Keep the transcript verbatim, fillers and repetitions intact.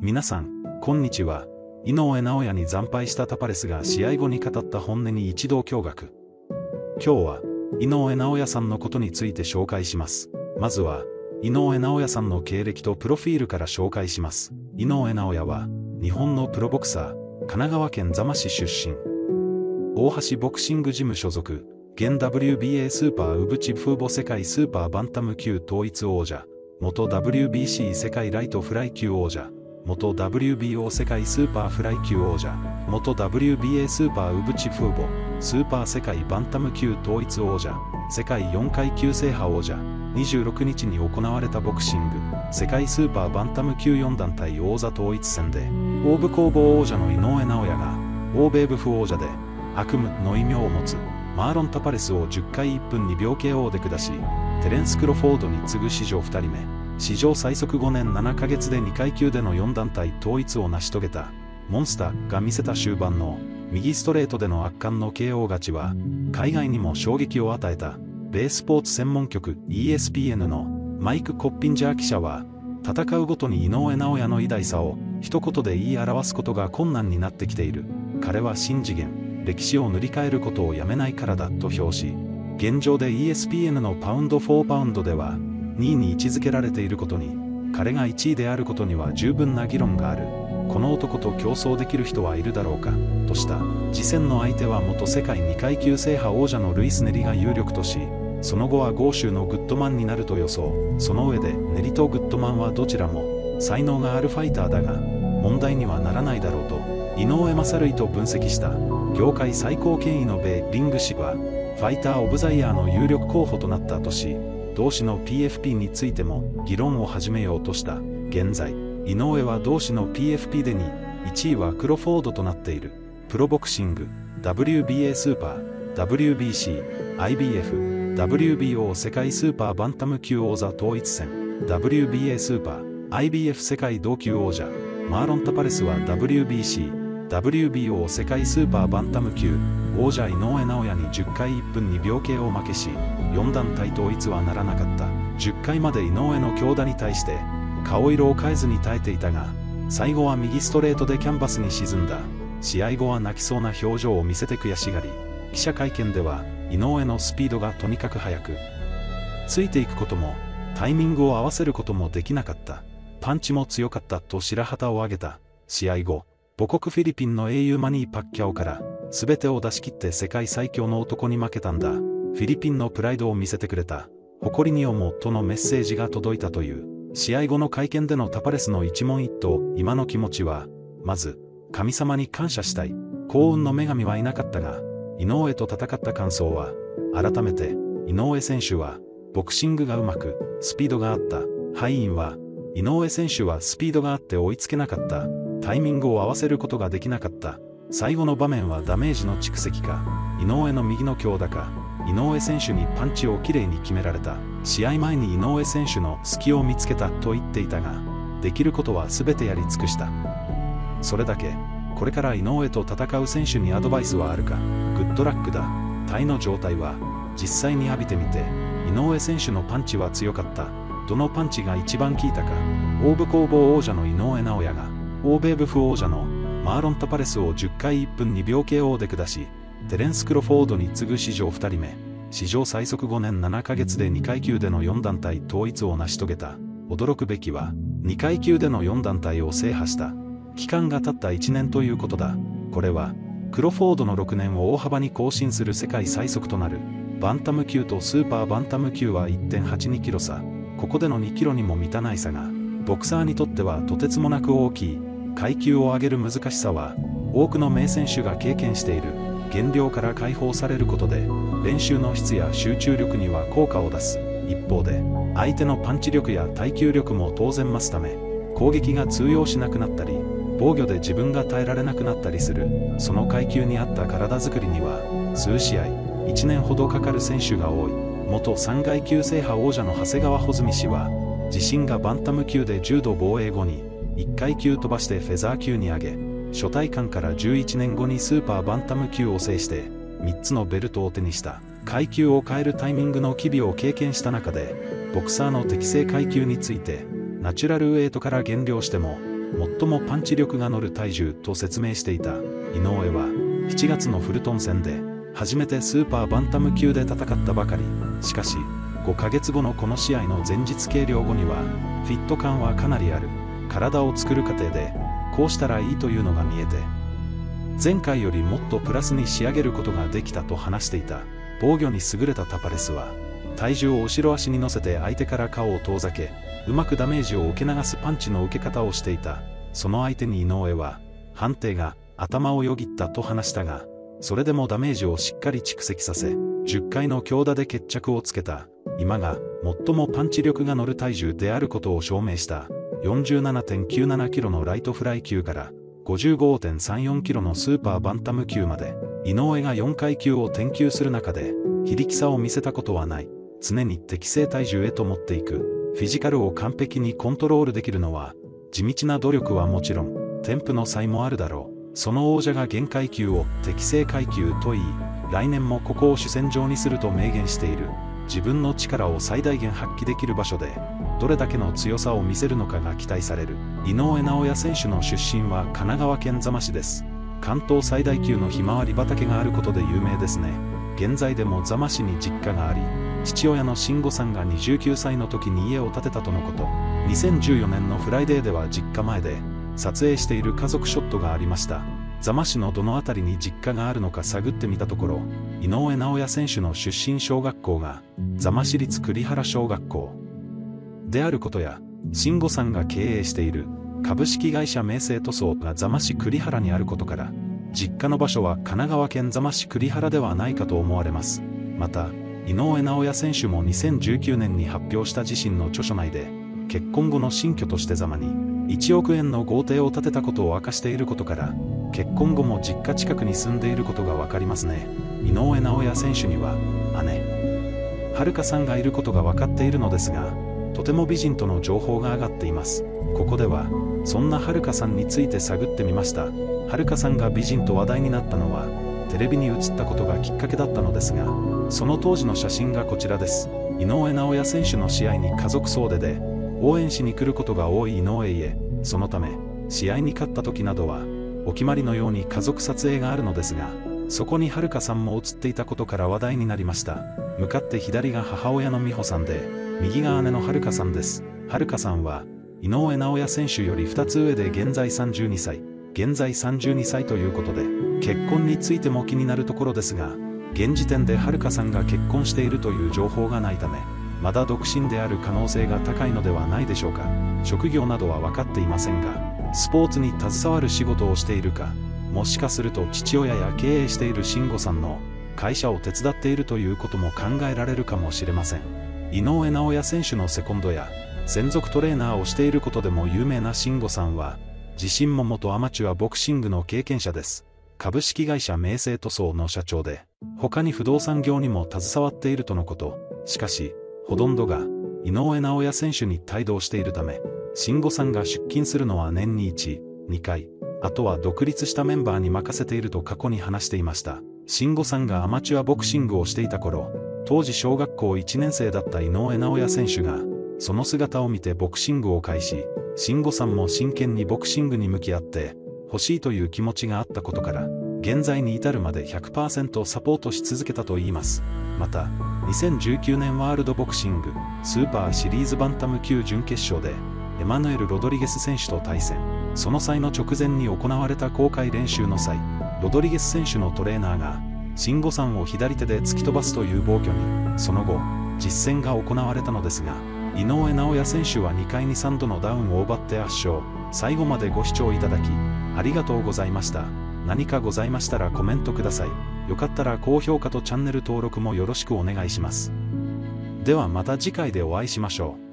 皆さん、こんにちは。井上尚弥に惨敗したタパレスが試合後に語った本音に一同驚愕。今日は、井上尚弥さんのことについて紹介します。まずは、井上尚弥さんの経歴とプロフィールから紹介します。井上尚弥は、日本のプロボクサー、神奈川県座間市出身。大橋ボクシングジム所属、現 ダブリュービーエー スーパーウブチフーボ世界スーパーバンタム級統一王者、元 ダブリュービーシー 世界ライトフライ級王者、元 ダブリュービーオー 世界スーパーフライ級王者、元 ダブリュービーエー スーパーウブチフーボ、スーパー世界バンタム級統一王者、世界よんかい級制覇王者。にじゅうろくにちに行われたボクシング、世界スーパーバンタム級よん団体王座統一戦で、オーブ攻防王者の井上尚弥が、欧米ブフ王者で、悪夢の異名を持つ、マーロン・タパレスをじゅっかいいっぷんに秒 ケーオー で下し、テレンス・クロフォードに次ぐ史上ふたりめ、史上最速ごねんななかげつでにかい級でのよん団体統一を成し遂げた、モンスターが見せた終盤の、右ストレートでの圧巻の ケーオー 勝ちは、海外にも衝撃を与えた。米スポーツ専門局 イーエスピーエヌ のマイク・コッピンジャー記者は、戦うごとに井上尚弥の偉大さを一言で言い表すことが困難になってきている。彼は新次元、歴史を塗り替えることをやめないからだと評し、現状で イーエスピーエヌ のパウンド・フォー・パウンドではにいに位置づけられていることに、彼がいちいであることには十分な議論がある。この男と競争できる人はいるだろうか、とした。次戦の相手は元世界にかい級制覇王者のルイス・ネリが有力とし、その後は豪州のグッドマンになると予想。その上でネリとグッドマンはどちらも才能があるファイターだが問題にはならないだろうと井上正類と分析した。業界最高権威の米リング誌はファイターオブザイヤーの有力候補となったとし、同誌の ピーエフピー についても議論を始めようとした。現在井上は同誌の ピーエフピー でにい、いちいはクロフォードとなっている。プロボクシング ダブリュービーエー スーパー ダブリュービーシー アイビーエフダブリュービーオー 世界スーパーバンタム級王座統一戦 ダブリュービーエー スーパー アイビーエフ 世界同級王者マーロン・タパレスは ダブリュービーシー ダブリュービーオー 世界スーパーバンタム級王者井上尚弥にじゅっかいいっぷんに秒 ケーオー 負けしよん団体統一はならなかった。じゅっかいまで井上の強打に対して顔色を変えずに耐えていたが、最後は右ストレートでキャンバスに沈んだ。試合後は泣きそうな表情を見せて悔しがり、記者会見では井上のスピードがとにかく速く、ついていくこともタイミングを合わせることもできなかった。パンチも強かったと白旗を上げた。試合後、母国フィリピンの英雄マニー・パッキャオから全てを出し切って世界最強の男に負けたんだ。フィリピンのプライドを見せてくれた。誇りに思うとのメッセージが届いたという。試合後の会見でのタパレスの一問一答、今の気持ちは、まず、神様に感謝したい。幸運の女神はいなかったが、井上と戦った感想は、改めて、井上選手は、ボクシングがうまく、スピードがあった。敗因は、井上選手はスピードがあって追いつけなかった。タイミングを合わせることができなかった。最後の場面はダメージの蓄積か、井上の右の強打か、井上選手にパンチをきれいに決められた。試合前に井上選手の隙を見つけたと言っていたが、できることは全てやり尽くした。それだけ。これから井上と戦う選手にアドバイスはあるか。グッドラックだ。タイの状態は実際に浴びてみて、井上選手のパンチは強かった。どのパンチが一番効いたか。オーブ攻防王者の井上尚弥が欧米ブフ王者のマーロン・タパレスをじゅっかいいっぷんに秒 ケーオー で下し、テレンス・クロフォードに次ぐ史上ふたりめ、史上最速ごねんななかげつでにかい級でのよん団体統一を成し遂げた。驚くべきはにかい級でのよん団体を制覇した期間が経ったいちねんということだ。これはクロフォードのろくねんを大幅に更新する世界最速となる。バンタム級とスーパーバンタム級は いってんはちにキロ差。ここでのにキロにも満たない差が、ボクサーにとってはとてつもなく大きい。階級を上げる難しさは、多くの名選手が経験している。減量から解放されることで、練習の質や集中力には効果を出す。一方で、相手のパンチ力や耐久力も当然増すため、攻撃が通用しなくなったり、防御で自分が耐えられなくなったりする。その階級に合った体作りには、数試合、いちねんほどかかる選手が多い。元さんかい級制覇王者の長谷川穂積氏は、自身がバンタム級で柔道防衛後に、いっかい級飛ばしてフェザー級に上げ、初体感からじゅういちねんごにスーパーバンタム級を制して、みっつのベルトを手にした。階級を変えるタイミングの機微を経験した中で、ボクサーの適正階級について、ナチュラルウェイトから減量しても、 最もパンチ力が乗る体重と説明していた井上は、しちがつのフルトン戦で初めてスーパーバンタム級で戦ったばかり。しかしごかげつごのこの試合の前日計量後にはフィット感はかなりある。体を作る過程でこうしたらいいというのが見えて、前回よりもっとプラスに仕上げることができたと話していた。防御に優れたタパレスは体重を後ろ足に乗せて相手から顔を遠ざけ、うまくダメージを受け流すパンチの受け方をしていた。その相手に井上は判定が頭をよぎったと話したが、それでもダメージをしっかり蓄積させじゅっかいの強打で決着をつけた。今が最もパンチ力が乗る体重であることを証明した。 よんじゅうななてんきゅうななキロのライトフライ級から ごじゅうごてんさんよんキロのスーパーバンタム級まで、井上がよんかい級を転級する中で非力さを見せたことはない。常に適正体重へと持っていく。フィジカルを完璧にコントロールできるのは地道な努力はもちろん天賦の才もあるだろう。その王者が限界級を適正階級と言い、来年もここを主戦場にすると明言している。自分の力を最大限発揮できる場所でどれだけの強さを見せるのかが期待される。井上尚弥選手の出身は神奈川県座間市です。関東最大級のひまわり畑があることで有名ですね。現在でも座間市に実家があり、父親の慎吾さんがにじゅうきゅうさいの時に家を建てたとのこと。にせんじゅうよねんのフライデーでは実家前で撮影している家族ショットがありました。座間市のどの辺りに実家があるのか探ってみたところ、井上尚弥選手の出身小学校が座間市立栗原小学校であることや、慎吾さんが経営している株式会社明星塗装が座間市栗原にあることから、実家の場所は神奈川県座間市栗原ではないかと思われます。また井上尚弥選手もにせんじゅうきゅうねんに発表した自身の著書内で、結婚後の新居として座間にいちおくえんの豪邸を建てたことを明かしていることから、結婚後も実家近くに住んでいることがわかりますね。井上尚弥選手には姉遥さんがいることが分かっているのですが、とても美人との情報が上がっています。ここではそんな遥さんについて探ってみました。遥さんが美人と話題になったのはテレビに映ったことがきっかけだったのですが、その当時の写真がこちらです。井上尚弥選手の試合に家族総出で応援しに来ることが多い井上家。そのため試合に勝った時などはお決まりのように家族撮影があるのですが、そこに遥さんも写っていたことから話題になりました。向かって左が母親の美穂さんで、右が姉の遥さんです。遥さんは井上尚弥選手よりふたつ上で現在さんじゅうにさい、現在さんじゅうにさいということで、結婚についても気になるところですが、現時点で遥さんが結婚しているという情報がないため、まだ独身である可能性が高いのではないでしょうか。職業などは分かっていませんが、スポーツに携わる仕事をしているか、もしかすると父親や経営している慎吾さんの会社を手伝っているということも考えられるかもしれません。井上尚弥選手のセコンドや専属トレーナーをしていることでも有名な慎吾さんは、自身も元アマチュアボクシングの経験者です。株式会社明星塗装の社長で、他に不動産業にも携わっているとのこと。しかしほとんどが井上尚弥選手に帯同しているため、慎吾さんが出勤するのは年にいち、にかい、あとは独立したメンバーに任せていると過去に話していました。慎吾さんがアマチュアボクシングをしていた頃、当時小学校いちねん生だった井上尚弥選手がその姿を見てボクシングを開始、慎吾さんも真剣にボクシングに向き合って欲しいという気持ちがあったことから、現在に至るまで ひゃくパーセント サポートし続けたといいます。またにせんじゅうきゅうねんワールドボクシングスーパーシリーズバンタム級準決勝でエマヌエル・ロドリゲス選手と対戦。その際の直前に行われた公開練習の際、ロドリゲス選手のトレーナーが慎吾さんを左手で突き飛ばすという暴挙に、その後実戦が行われたのですが、井上尚弥選手はにかいにさんどのダウンを奪って圧勝。最後までご視聴いただきありがとうございました。何かございましたらコメントください。よかったら高評価とチャンネル登録もよろしくお願いします。ではまた次回でお会いしましょう。